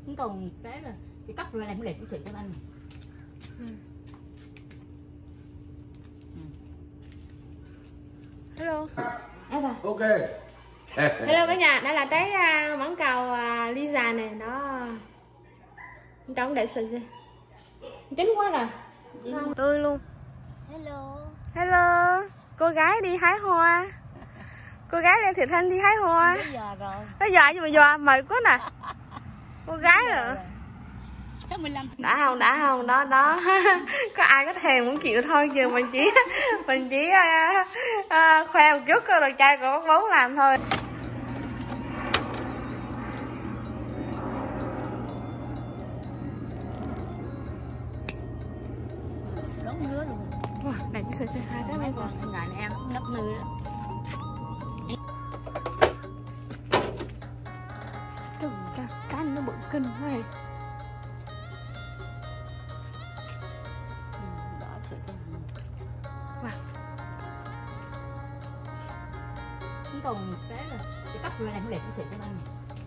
còn cái là cái cắt rồi làm đẹp cái sự cho anh. Hello. Ok. Hello cả nhà, đây là trái mãng cầu Lisa này, nó trông đẹp xịn chưa? Chín quá rồi. Tươi luôn. Hello. Hello. Cô gái đi hái hoa. Cô gái Lê Thị Thanh đi hái hoa. Bây giờ rồi. Bây giờ nhưng mà giờ mời quá nè. Cô gái rồi. 65. Đã không đó đó. Có ai có thèm cũng chịu thôi, giờ mình chỉ khoe một chút rồi trai của bác bố làm thôi. Đón nứa luôn. Wow, này cái sợi hai cái này rồi. Ngày này ăn nắp nưa đó. Trời ơi, cá nó bự kinh quá này. Đỏ sợi cho mình. Wow. Còn cái là cái cắt rồi làm đẹp cái sự cho anh.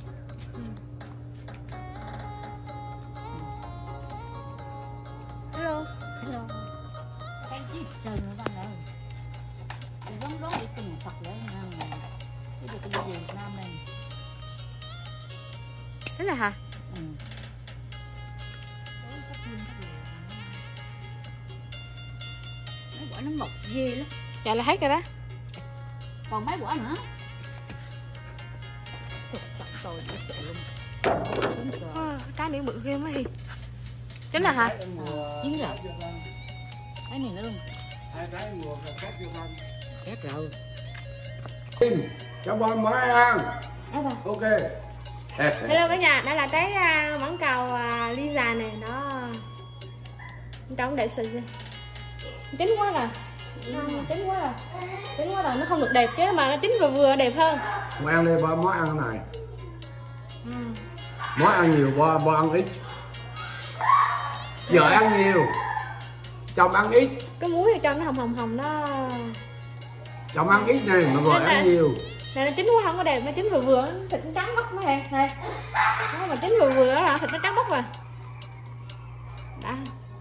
Hello. Hello. Cái gì trời nữa bạn ơi. Giống rốt đi tìm Phật để ăn. Cái gì cái gì Việt Nam này. Thế là hả? Ừ. Mấy quả nó mọc ghê lắm. Dạ là hết rồi đó. Còn mấy quả nữa. Tôi dễ sợ luôn. Cái này bự ghê quá đi. Chính là hả? Chín rồi. Cái này nữa luôn. Hai trái mùa cắt vô con. Chết rồi. Cho bon mới ăn. Ok. Hello cả nhà, đây là trái mãng cầu Lisa này, nó trông đẹp xịn chưa? Chín quá rồi. Chín quá rồi, nó không được đẹp chứ mà nó chín vừa đẹp hơn. Món ăn đi, món ăn cái này. Món ăn nhiều, bo ăn ít. Vợ ăn nhiều, chồng ăn ít. Cái muối ở trong nó hồng nó. Chồng ăn ít này mà vợ ăn nhiều. Này nó chín quá không có đẹp, nó chín vừa, thịt nó trắng bóc nó này. Nó mà chín vừa là thịt nó trắng bóc rồi. Đã.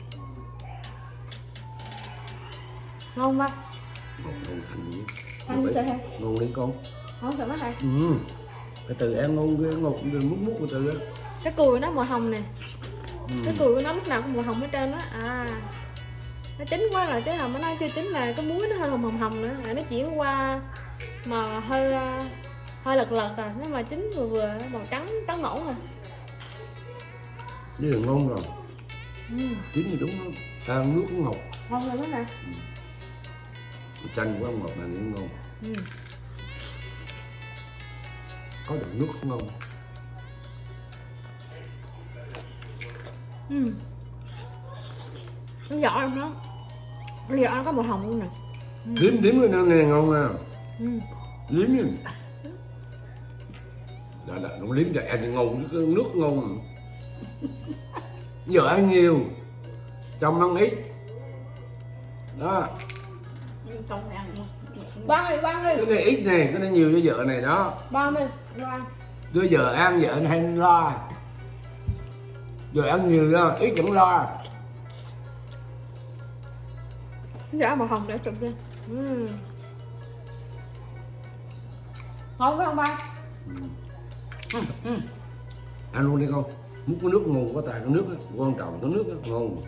Ngon không? Ngon thành gì? Anh sợ hả? Ngon đi con. Không sợ mất hả? Cái từ em ngon ghê, ngọt mút cái từ á. Cái cùi nó màu hồng nè. Cái cùi của nó lúc nào cũng màu hồng hết trơn á. Nó chín quá rồi chứ mà nó chưa chín là cái muối nó hơi hồng nữa. Nó chuyển qua mà hơi lật rồi. Nếu mà chín vừa màu trắng ngổ rồi. Với là ngon rồi. Chín thì đúng đó. Ta nước cũng ngọt. Ngon rồi đó nè. Chanh quá ngọt này cũng ngon. Có được nước cũng ngon. Cái vỏ trong đó. Cái vỏ nó có màu hồng luôn nè. Điếm cái này ngon nè. Điếm đi. Đó, nó liếm cho ăn ngon, nước ngon. Vợ ăn nhiều, chồng ăn ít. Đó. Không ăn. Quang đi. Cái này ít này, cái này nhiều cho vợ này đó. Quang đi. Quang. Đưa vợ ăn, vợ hay lo. Vợ ăn nhiều đó, ít vẫn lo. Cái vỏ màu hồng để chụp cho. Ngon phải không ba? Ăn luôn đi con. Múc cái nước ngon có tài, cái nước á, quan trọng cái nước á, ngon.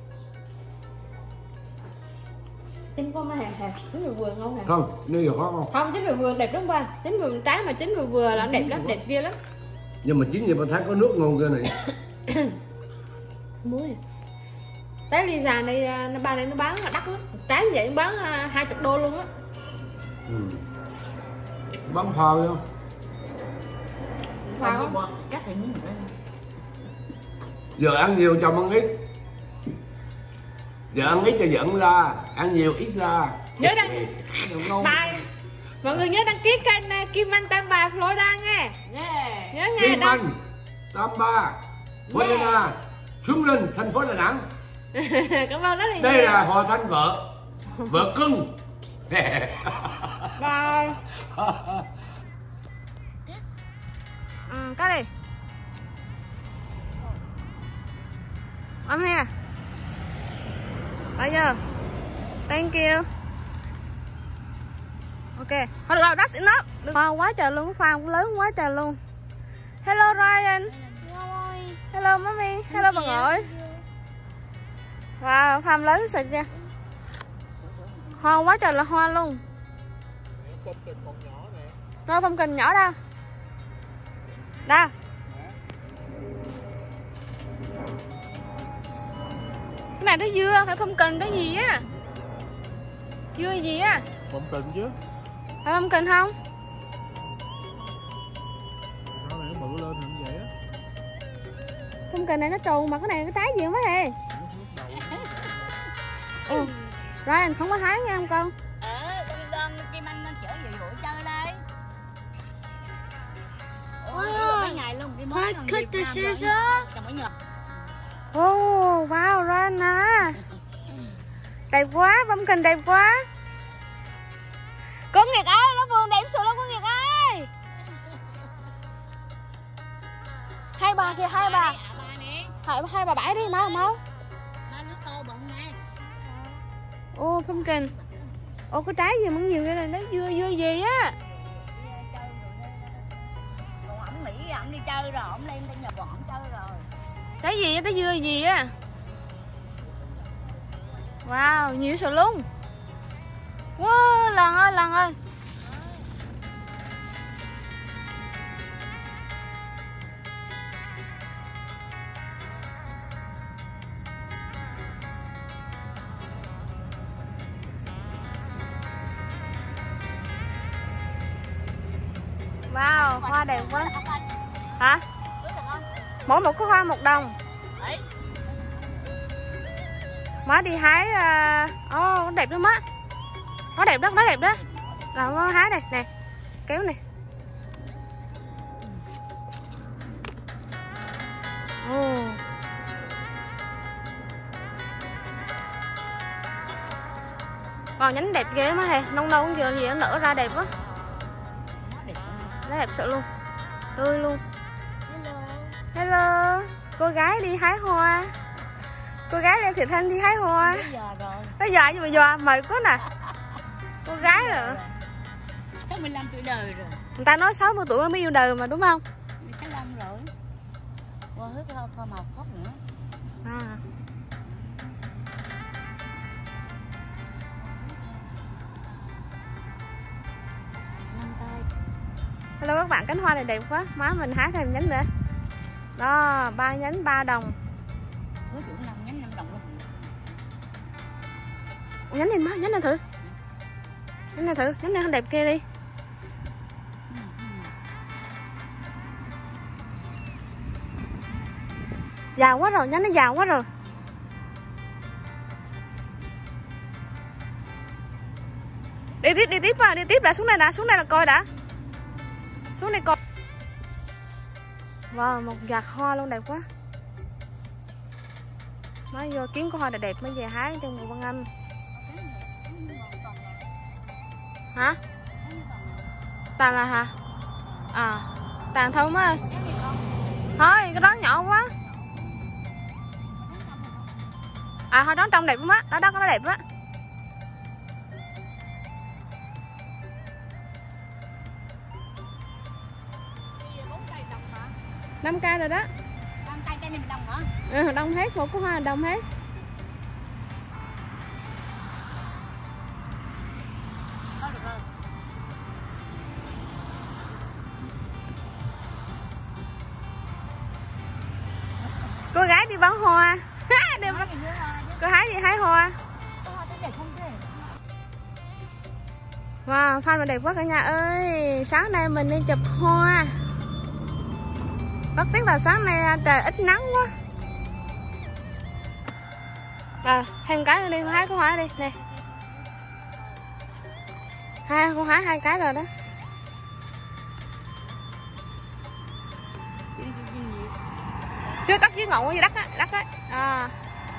Chín có mấy hạt chín vừa ngon hả? Không, nếu giờ khó không? Không, chín vừa đẹp lắm ba. Chín vừa trái mà chín vừa là đẹp lắm, đẹp ghê lắm. Nhưng mà chín vậy bà thấy có nước ngon kia này. Muối. Trái Lisa này ba này nó bán là đắt lắm. Trái như vậy nó bán 20 đô luôn á. Bán phơi không? Phải không? Cắt thì miếng nữa. Giờ ăn nhiều chồng ăn ít. Giờ ăn ít cho giận ra, ăn nhiều ít ra. Nhớ đăng bài. Mọi người nhớ đăng ký kênh Kim Anh Tam Bà Florida nghe. Nhớ nghe Kim Anh Tam Bà Florida xuống lên thành phố Đà Nẵng. Cảm ơn rất là nhiều. Đây là Hòa Thanh vợ cưng. Bye. Cái này Ôm ha. Bây giờ. Thank you. Ok. Thôi được rồi, that's enough. Hoa quá trời luôn, farm cũng lớn quá trời luôn. Hello Ryan. Hello mommy. Hello bà Ngội. Wow, farm lớn xịt nha. Hoa quá trời là hoa luôn. Đâu phong kình nhỏ đâu. Đâu. Cái này nó dưa, phải phong kình cái gì á. Dưa gì á? Phong kình chứ. Phải phong kình không? Nó này nó bự lên làm vậy á. Phong kình này nó trù mà cái này cái trái gì không phải hề. Ừ. Ryan không có hái nghe không con? Con Kim Anh chở vừa chơi đây. Mấy ngày luôn đi món Việt Nam trong mỗi nhật. Oh, wow, Ryan à. Đẹp quá, phong kình đẹp quá. Cô Nguyệt ơi, nó vườn đẹp sự lắm cô Nguyệt ơi. Hai bà kìa, hai bà. Hai bà bãi đi, mau mau. Ô, phong kình. Ô, có trái gì mà nhiều vậy này, nó dưa gì á. Còn ổng Mỹ ổng đi chơi rồi, ổng lên nhà bọn ổng chơi rồi. Trái gì á, trái dưa gì á. Wow, nhiều sự luôn. Wow, lần ơi. Wow, hoa đẹp quá. Hả? Mỗi một cái hoa 1 đồng. Má đi hái. Nó đẹp lắm á. Nó đẹp đó, nó đẹp đó. Rồi má hái đây, nè. Kéo này. Còn nhánh đẹp ghê má hề. Nông đâu cũng giờ gì nó nở ra đẹp quá. Nó đẹp sợ luôn. Tươi luôn. Hello. Cô gái đi hái hoa. Cô gái đem Thị Thanh đi hái hoa. Nó già nhưng mà già mày có nè. Cô gái rồi. 65 tuổi đời rồi. Người ta nói 60 tuổi mới yêu đời mà đúng không? 65 rồi. Qua hết hoa màu khóc nữa. À. Hello các bạn, cánh hoa này đẹp quá. Má mình hái thêm nhánh nữa. Đó, 3 nhánh 3 đồng. Hứa chủ 5 nhánh 5 đồng luôn. Nhánh này má, nhánh này thử. Nhánh này thử, nhánh này không đẹp kia đi. Già quá rồi, nhánh nó già quá rồi. Đi tiếp lại xuống đây là coi đã. Xuống đây coi. Wow, một giặt hoa luôn đẹp quá. Nói vô kiếm có hoa đẹp mới về hái trong mùa Văn Anh. Hả? Tàn là hả? À, tàn thôi má ơi. Thôi, cái đó nhỏ quá. À, hoa đó trong đẹp lắm á. Đó nó đẹp á. Năm cây rồi đó. 5 cây cây này đồng hả? Ừ, đông hết, một cái hoa đông hết. Được rồi. Cô gái đi bán hoa. Cô hái gì hái hoa. Wow, fan mà đẹp quá cả nhà ơi. Sáng nay mình đi chụp hoa. Rất tiếc là sáng nay trời ít nắng quá. À, thêm cái nữa đi, hái cái hoa đi nè. Con hái 2 cái rồi đó. Chưa cắt dưới ngọn dưới đất á, À.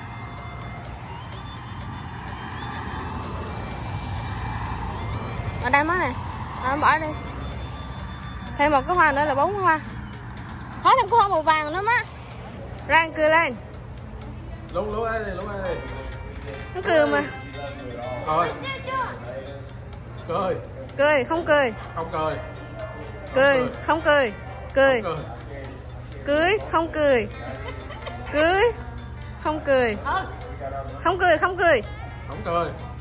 Ở đây má nè. Bỏ đi. Thêm một cái hoa nữa là 4 hoa. Hết thêm cái hoa màu vàng nữa má. Rang cười lên. Lú ấy đi, lú ấy đi. Nó cười mà. Thôi. Cười. Cười, không cười. Không cười. Cười, không cười. Cười. Cười. Cưới, không cười. Cưới, không cười. Thôi. Không cười, không cười. Không cười.